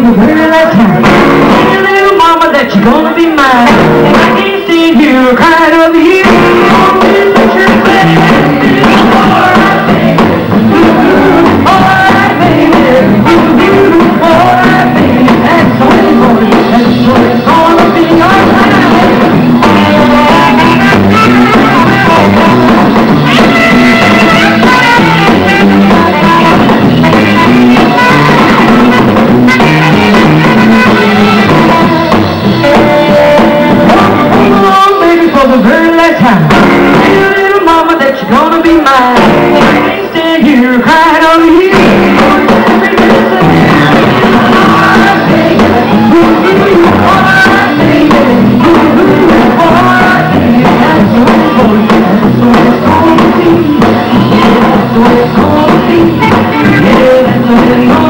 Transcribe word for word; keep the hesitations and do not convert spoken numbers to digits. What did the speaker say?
the very last time. Tell your little mama that you're gonna be mine. I can't stand here crying over you. Alright, baby. Alright, baby. That's the way it's gonna be. That's the way it's gonna be. Alright. For the very last time, tell your little mama that you're gonna be mine. I can't stand here crying over you. Alright, baby. Alright, baby. Alright, baby. That's the way it's gonna be. That's the way it's gonna be. Yeah, that's the way it's gonna be. Yeah, that's the way it's gonna be.